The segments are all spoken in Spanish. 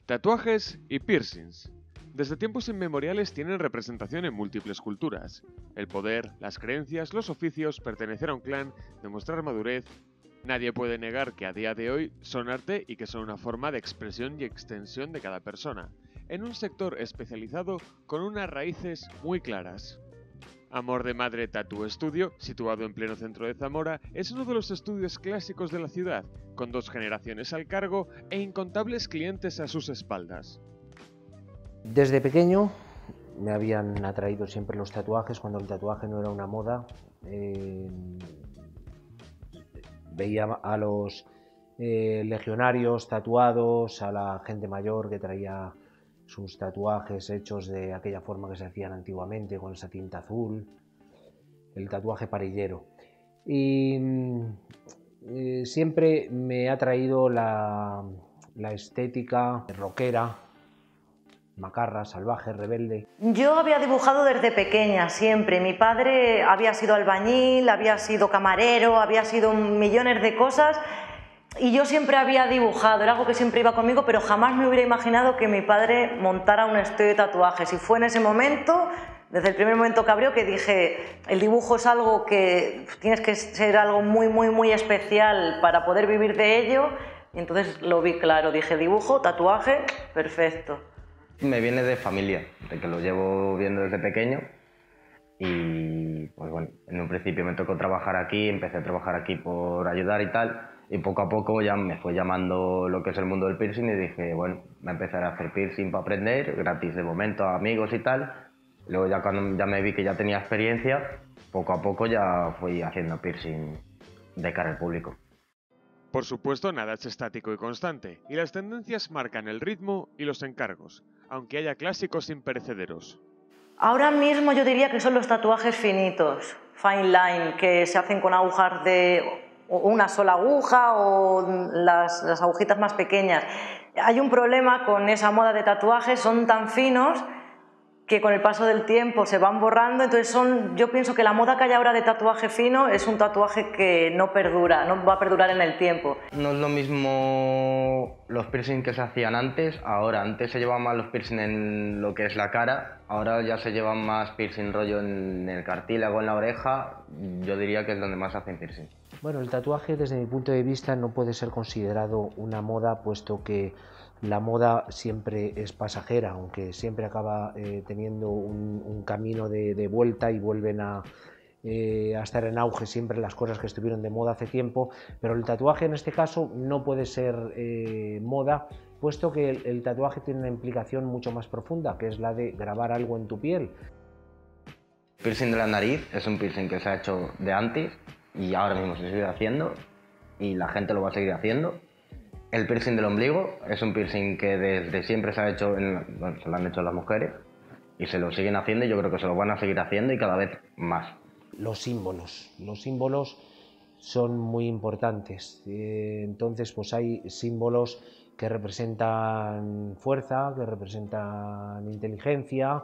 Tatuajes y piercings. Desde tiempos inmemoriales tienen representación en múltiples culturas. El poder, las creencias, los oficios, pertenecer a un clan, demostrar madurez. Nadie puede negar que a día de hoy son arte y que son una forma de expresión y extensión de cada persona, en un sector especializado con unas raíces muy claras. Amor de Madre Tattoo Studio, situado en pleno centro de Zamora, es uno de los estudios clásicos de la ciudad, con 2 generaciones al cargo e incontables clientes a sus espaldas. Desde pequeño me habían atraído siempre los tatuajes, cuando el tatuaje no era una moda. Veía a los legionarios tatuados, a la gente mayor que traía sus tatuajes hechos de aquella forma que se hacían antiguamente, con esa tinta azul, el tatuaje parillero. Y siempre me ha atraído la estética rockera, macarra, salvaje, rebelde. Yo había dibujado desde pequeña, siempre. Mi padre había sido albañil, había sido camarero, había sido millones de cosas y yo siempre había dibujado, era algo que siempre iba conmigo, pero jamás me hubiera imaginado que mi padre montara un estudio de tatuajes. Y fue en ese momento, desde el primer momento que abrió, que dije, el dibujo es algo que tienes que ser algo muy especial para poder vivir de ello. Y entonces lo vi claro, dije, dibujo, tatuaje, perfecto. Me viene de familia, de que lo llevo viendo desde pequeño y pues bueno, en un principio me tocó trabajar aquí, empecé a trabajar aquí por ayudar y tal, y poco a poco ya me fue llamando lo que es el mundo del piercing y dije, bueno, voy a empezar a hacer piercing para aprender, gratis de momento a amigos y tal. Luego ya cuando ya me vi que ya tenía experiencia, poco a poco ya fui haciendo piercing de cara al público. Por supuesto, nada es estático y constante, y las tendencias marcan el ritmo y los encargos, aunque haya clásicos imperecederos. Ahora mismo yo diría que son los tatuajes finitos, fine line, que se hacen con agujas de una sola aguja o las agujitas más pequeñas. Hay un problema con esa moda de tatuajes, son tan finos que con el paso del tiempo se van borrando, entonces yo pienso que la moda que hay ahora de tatuaje fino es un tatuaje que no perdura, no va a perdurar en el tiempo. No es lo mismo los piercing que se hacían antes, ahora antes se llevaban más los piercing en lo que es la cara, ahora ya se llevan más piercing rollo en el cartílago, en la oreja, yo diría que es donde más se hacen piercing. Bueno, el tatuaje desde mi punto de vista no puede ser considerado una moda, puesto que la moda siempre es pasajera, aunque siempre acaba teniendo un camino de vuelta y vuelven a estar en auge siempre las cosas que estuvieron de moda hace tiempo, pero el tatuaje en este caso no puede ser moda, puesto que el tatuaje tiene una implicación mucho más profunda, que es la de grabar algo en tu piel. El piercing de la nariz es un piercing que se ha hecho de antes y ahora mismo se sigue haciendo y la gente lo va a seguir haciendo. El piercing del ombligo es un piercing que desde siempre se ha hecho, bueno, se lo han hecho las mujeres y se lo siguen haciendo y yo creo que se lo van a seguir haciendo y cada vez más. Los símbolos son muy importantes, entonces pues hay símbolos que representan fuerza, que representan inteligencia,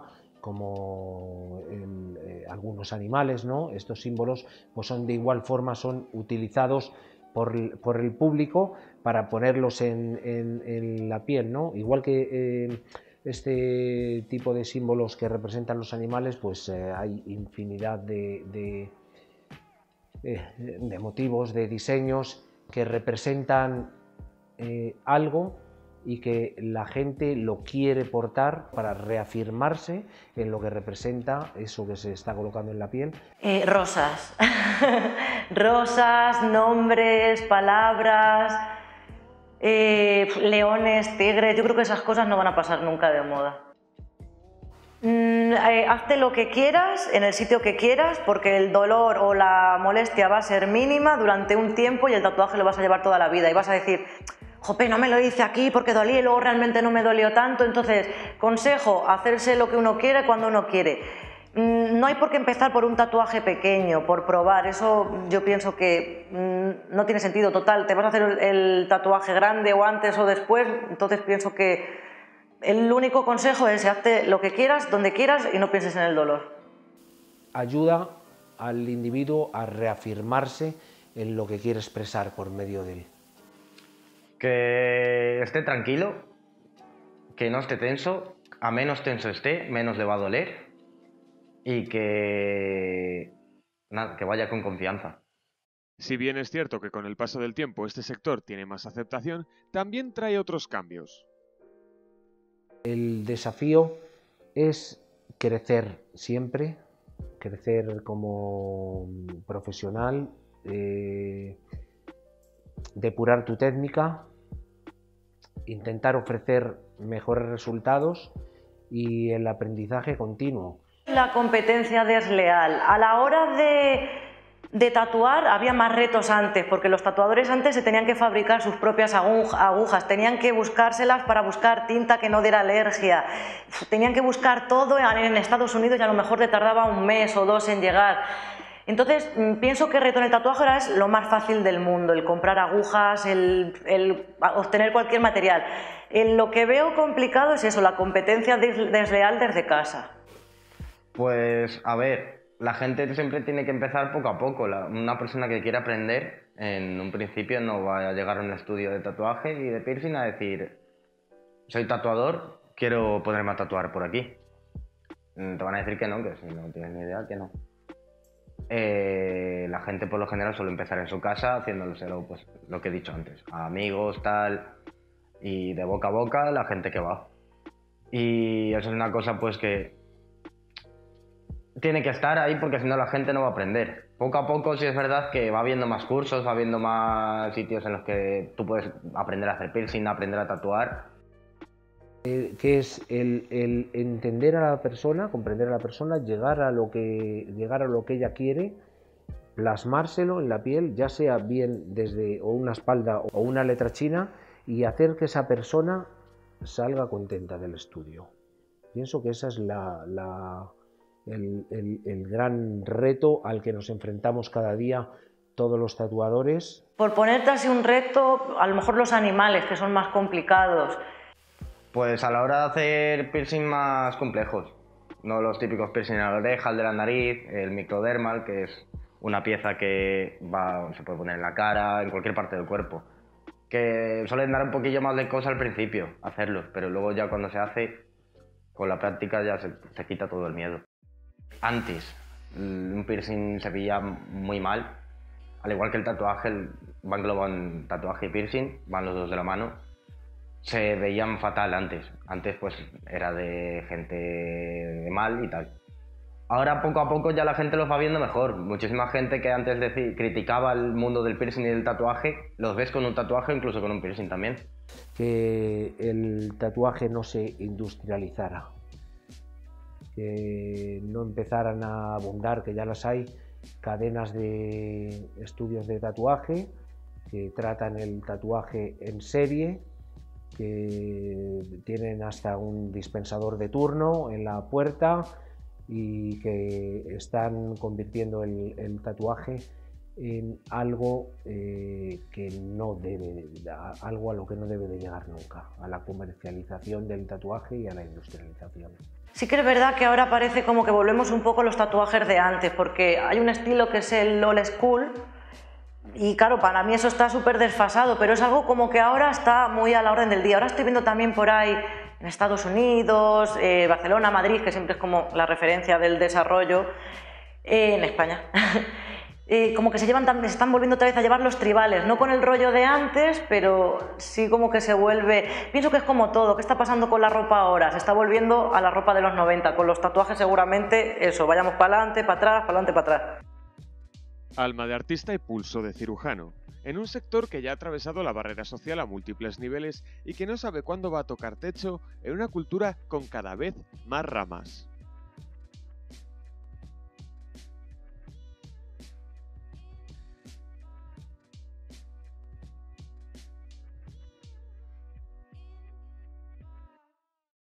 como algunos animales, ¿no? Estos símbolos pues son de igual forma, son utilizados por el público para ponerlos en la piel, ¿no? Igual que este tipo de símbolos que representan los animales, pues hay infinidad de motivos, de diseños que representan algo y que la gente lo quiere portar para reafirmarse en lo que representa eso que se está colocando en la piel. Rosas. Rosas, nombres, palabras, leones, tigres, yo creo que esas cosas no van a pasar nunca de moda. Hazte lo que quieras, en el sitio que quieras, porque el dolor o la molestia va a ser mínima durante un tiempo y el tatuaje lo vas a llevar toda la vida y vas a decir, jope, no me lo hice aquí porque dolía y luego realmente no me dolió tanto. Entonces, consejo, hacerse lo que uno quiere cuando uno quiere. No hay por qué empezar por un tatuaje pequeño, por probar, eso yo pienso que no tiene sentido. Total, te vas a hacer el tatuaje grande o antes o después, entonces pienso que el único consejo es hazte lo que quieras, donde quieras y no pienses en el dolor. Ayuda al individuo a reafirmarse en lo que quiere expresar por medio de él. Que esté tranquilo, que no esté tenso, a menos tenso esté, menos le va a doler y que vaya con confianza. Si bien es cierto que con el paso del tiempo este sector tiene más aceptación, también trae otros cambios. El desafío es crecer siempre, crecer como profesional, depurar tu técnica, intentar ofrecer mejores resultados y el aprendizaje continuo. La competencia desleal. A la hora de tatuar había más retos antes, porque los tatuadores antes se tenían que fabricar sus propias agujas, tenían que buscárselas para buscar tinta que no diera alergia, tenían que buscar todo en Estados Unidos y a lo mejor le tardaba 1 mes o 2 en llegar. Entonces, pienso que el reto en el tatuaje ahora es lo más fácil del mundo, el comprar agujas, el obtener cualquier material. Lo que veo complicado es eso, la competencia desleal desde casa. Pues, a ver, la gente siempre tiene que empezar poco a poco. Una persona que quiere aprender, en un principio no va a llegar a un estudio de tatuaje y de piercing a decir, soy tatuador, quiero ponerme a tatuar por aquí. Te van a decir que no, que si no tienes ni idea, que no. La gente por lo general suele empezar en su casa haciéndoselo, pues lo que he dicho antes, a amigos, tal, y de boca a boca la gente que va. Y eso es una cosa pues que tiene que estar ahí porque si no la gente no va a aprender. Poco a poco sí es verdad que va habiendo más cursos, va habiendo más sitios en los que tú puedes aprender a hacer piercing, aprender a tatuar. Que es el entender a la persona, comprender a la persona, llegar a lo que ella quiere, plasmárselo en la piel, ya sea bien desde o una espalda o una letra china, y hacer que esa persona salga contenta del estudio. Pienso que ese es el gran reto al que nos enfrentamos cada día todos los tatuadores. Por ponerte así un reto, a lo mejor los animales, que son más complicados. Pues a la hora de hacer piercing más complejos, no los típicos piercing a la oreja, el de la nariz, el microdermal, que es una pieza que se puede poner en la cara, en cualquier parte del cuerpo, que suelen dar un poquillo más de cosa al principio, hacerlos, pero luego ya cuando se hace, con la práctica ya se quita todo el miedo. Antes, un piercing se veía muy mal, al igual que el tatuaje, va englobado en tatuaje y piercing, van los dos de la mano. Se veían fatal antes. Antes pues era de gente de mal y tal. Ahora poco a poco ya la gente los va viendo mejor. Muchísima gente que antes criticaba el mundo del piercing y del tatuaje, los ves con un tatuaje o incluso con un piercing también. Que el tatuaje no se industrializara, que no empezaran a abundar, que ya las hay, cadenas de estudios de tatuaje que tratan el tatuaje en serie, que tienen hasta un dispensador de turno en la puerta y que están convirtiendo el tatuaje en algo algo a lo que no debe de llegar nunca, a la comercialización del tatuaje y a la industrialización. Sí que es verdad que ahora parece como que volvemos un poco a los tatuajes de antes, porque hay un estilo que es el old school. Y claro, para mí eso está súper desfasado, pero es algo como que ahora está muy a la orden del día. Ahora estoy viendo también por ahí en Estados Unidos, Barcelona, Madrid, que siempre es como la referencia del desarrollo, en España. Como que se están volviendo otra vez a llevar los tribales, no con el rollo de antes, pero sí como que se vuelve... Pienso que es como todo, ¿qué está pasando con la ropa ahora? Se está volviendo a la ropa de los 90, con los tatuajes seguramente eso, vayamos para adelante, para atrás, para adelante, para atrás. Alma de artista y pulso de cirujano, en un sector que ya ha atravesado la barrera social a múltiples niveles y que no sabe cuándo va a tocar techo en una cultura con cada vez más ramas.